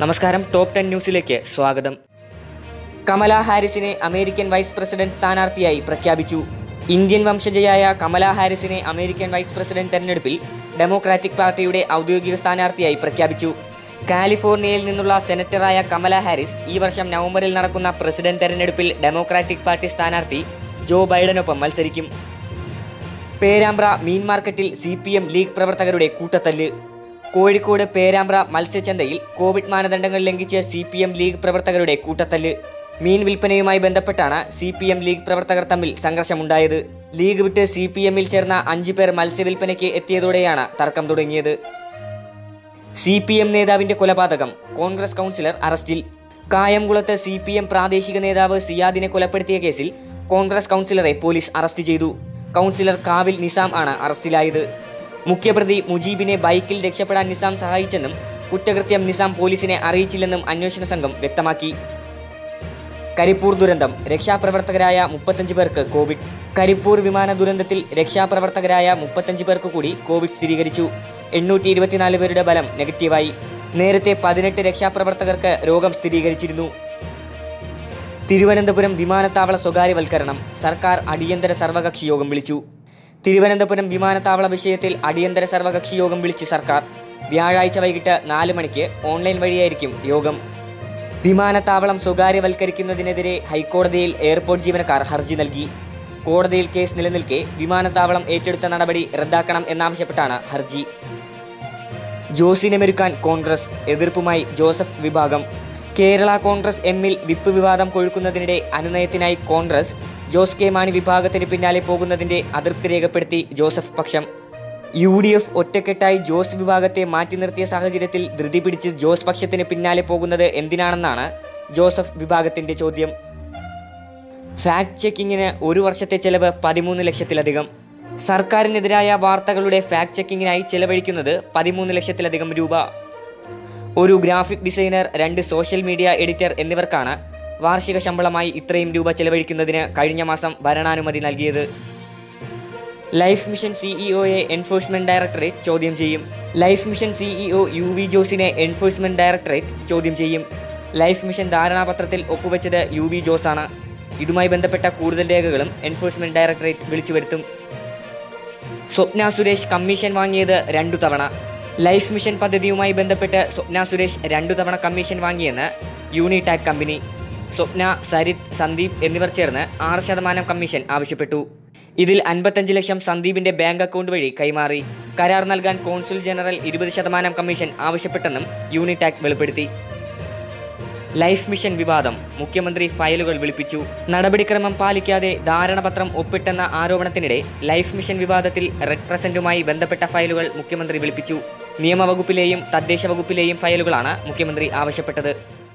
നമസ്കാരം, ടോപ്പ് 10 ന്യൂസിലേക്ക് സ്വാഗതം. കമല ഹാരിസിനെ അമേരിക്കൻ വൈസ് പ്രസിഡന്റ് സ്ഥാനാർത്ഥിയായി പ്രഖ്യാപിച്ചു. ഇന്ത്യൻ വംശജയായ കമല ഹാരിസിനെ അമേരിക്കൻ വൈസ് പ്രസിഡന്റ് തെരഞ്ഞെടുപ്പിൽ ഡെമോക്രാറ്റിക് പാർട്ടിയുടെ ഔദ്യോഗിക സ്ഥാനാർത്ഥിയായി പ്രഖ്യാപിച്ചു. കാലിഫോർണിയയിൽ നിന്നുള്ള സെനറ്ററായ കമല ഹാരിസ് ഈ വർഷം നവംബറിൽ നടക്കുന്ന പ്രസിഡന്റ് തെരഞ്ഞെടുപ്പിൽ ഡെമോക്രാറ്റിക് പാർട്ടി സ്ഥാനാർത്ഥി ജോ ബൈഡനൊപ്പം മത്സരിക്കും. പേരാമ്പ്ര മീൻ മാർക്കറ്റിൽ CPM ലീഗ് പ്രവർത്തകരുടെ കൂട്ടത്തല്ല്. കോഴിക്കോട് പേരാമ്പ്ര മത്സ്യച്ചന്തയിൽ കോവിഡ് മാനദണ്ഡങ്ങൾ ലംഘിച്ച് CPM ലീഗ് പ്രവർത്തകരുടെ കൂട്ടത്തല്ല്. മീൻ വിൽപ്പനയുമായി ബന്ധപ്പെട്ടാണ് CPM ലീഗ് പ്രവർത്തകർ തമ്മിൽ സംഘർഷമുണ്ടായത്. ലീഗ് വിട്ട് CPMൽ ചേർന്ന 5 പേർ മത്സ്യവിൽപ്പനയ്ക്ക് എത്തിയതോടെയാണ് തർക്കം തുടങ്ങിയത്. CPM നേതാവിന്റെ കൊലപാതകം, കോൺഗ്രസ് കൗൺസിലർ അറസ്റ്റിൽ. കായംകുളത്ത് CPM പ്രാദേശിക നേതാവ് സിയാദിനെ കൊലപ്പെടുത്തിയ കേസിൽ കോൺഗ്രസ് കൗൺസിലറെ പോലീസ് അറസ്റ്റ് ചെയ്തു. കൗൺസിലർ കാവിൽ നിസാം ആണ് അറസ്റ്റിലായത്. മുഖ്യപ്രതി മുജീബിനെ ബൈക്കിൽ രക്ഷപ്പെടാൻ നിസാം സഹായിച്ചെന്നും കുറ്റകൃത്യം നിസാം പോലീസിനെ അറിയിച്ചില്ലെന്നും അന്വേഷണ സംഘം വ്യക്തമാക്കി. കരിപ്പൂർ ദുരന്തം, രക്ഷാപ്രവർത്തകരായ 35 പേർക്ക് കോവിഡ്. കരിപ്പൂർ വിമാന ദുരന്തത്തിൽ രക്ഷാപ്രവർത്തകരായ 35 പേർക്ക് കൂടി കോവിഡ് സ്ഥിരീകരിച്ചു. 824 പേരുടെ ഫലം നെഗറ്റീവായി. നേരത്തെ 18 രക്ഷാപ്രവർത്തകർക്ക് രോഗം സ്ഥിരീകരിച്ചിരുന്നു. തിരുവനന്തപുരം വിമാനത്താവള സ്വകാര്യവൽക്കരണം, സർക്കാർ അടിയന്തര സർവകക്ഷി യോഗം വിളിച്ചു. തിരുവനന്തപുരം വിമാനത്താവള വിഷയത്തിൽ അടിയന്തര സർവകക്ഷി യോഗം വിളിച്ച് സർക്കാർ. വ്യാഴാഴ്ച വൈകിട്ട് 4 മണിക്ക് ഓൺലൈൻ വഴിയായിരിക്കും യോഗം. വിമാനത്താവളം സ്വകാര്യവൽക്കരിക്കുന്നതിനെതിരെ ഹൈക്കോടതിയിൽ എയർപോർട്ട് ജീവനക്കാർ ഹർജി നൽകി. കോടതിയിൽ കേസ് നിലനിൽക്കെ വിമാനത്താവളം ഏറ്റെടുത്ത നടപടി റദ്ദാക്കണം എന്നാവശ്യപ്പെട്ടാണ് ഹർജി. ജോസിനെ മെരുക്കാൻ കോൺഗ്രസ്, എതിർപ്പുമായി ജോസഫ് വിഭാഗം. കേരള കോൺഗ്രസ് എമ്മിൽ വിപ്പ് വിവാദം കൊഴുക്കുന്നതിനിടെ അനുനയത്തിനായി കോൺഗ്രസ് ജോസ് കെ മാണി വിഭാഗത്തിന് പിന്നാലെ പോകുന്നതിൻ്റെ അതൃപ്തി രേഖപ്പെടുത്തി ജോസഫ് പക്ഷം. UDF ഒറ്റക്കെട്ടായി ജോസ് വിഭാഗത്തെ മാറ്റി നിർത്തിയ സാഹചര്യത്തിൽ ധൃതി പിടിച്ച് ജോസ് പക്ഷത്തിന് പിന്നാലെ പോകുന്നത് എന്തിനാണെന്നാണ് ജോസഫ് വിഭാഗത്തിൻ്റെ ചോദ്യം. ഫാക്ട് ചെക്കിങ്ങിന് 1 വർഷത്തെ ചെലവ് 13 ലക്ഷത്തിലധികം. സർക്കാരിനെതിരായ വാർത്തകളുടെ ഫാക്ട് ചെക്കിങ്ങിനായി ചെലവഴിക്കുന്നത് 13 ലക്ഷത്തിലധികം രൂപ. ഒരു graphic designer, 2 social media editor എന്നിവർക്കാണ് വാർഷിക ശമ്പളമായി ഇത്രയും രൂപ ചെലവഴിക്കുന്നതിന് കഴിഞ്ഞ മാസം ഭരണാനുമതി നൽകിയത്. ലൈഫ് മിഷൻ CEOയെ എൻഫോഴ്സ്മെന്റ് ഡയറക്ടറേറ്റ് ചോദ്യം ചെയ്യും. ലൈഫ് മിഷൻ CEO UV ജോസിനെ എൻഫോഴ്സ്മെന്റ് ഡയറക്ടറേറ്റ് ചോദ്യം ചെയ്യും. ലൈഫ് മിഷൻ ധാരണാപത്രത്തിൽ ഒപ്പുവെച്ചത് UV ജോസാണ്. ഇതുമായി ബന്ധപ്പെട്ട കൂടുതൽ രേഖകളും എൻഫോഴ്സ്മെന്റ് ഡയറക്ടറേറ്റ് വിളിച്ചു വരുത്തും. സ്വപ്ന സുരേഷ് കമ്മീഷൻ വാങ്ങിയത് 2 തവണ. ലൈഫ് മിഷൻ പദ്ധതിയുമായി ബന്ധപ്പെട്ട് സ്വപ്ന സുരേഷ് 2 തവണ കമ്മീഷൻ വാങ്ങിയെന്ന് യൂണിടാക് കമ്പനി. സ്വപ്ന, സരിത്, സന്ദീപ് എന്നിവർ ചേർന്ന് 6% കമ്മീഷൻ ആവശ്യപ്പെട്ടു. ഇതിൽ 55 ലക്ഷം സന്ദീപിന്റെ ബാങ്ക് അക്കൗണ്ട് വഴി കൈമാറി. കരാർ നൽകാൻ കോൺസുൽ ജനറൽ 20% കമ്മീഷൻ ആവശ്യപ്പെട്ടെന്നും യൂണിടാക് വെളിപ്പെടുത്തി. ലൈഫ് മിഷൻ വിവാദം, മുഖ്യമന്ത്രി ഫയലുകൾ വിളിപ്പിച്ചു. നടപടിക്രമം പാലിക്കാതെ ധാരണാപത്രം ഒപ്പിട്ടെന്ന ആരോപണത്തിനിടെ ലൈഫ് മിഷൻ വിവാദത്തിൽ റെഡ് ക്രസന്റുമായി ബന്ധപ്പെട്ട ഫയലുകൾ മുഖ്യമന്ത്രി വിളിപ്പിച്ചു. നിയമവകുപ്പിലെയും തദ്ദേശ വകുപ്പിലെയും ഫയലുകളാണ് മുഖ്യമന്ത്രി ആവശ്യപ്പെട്ടത്.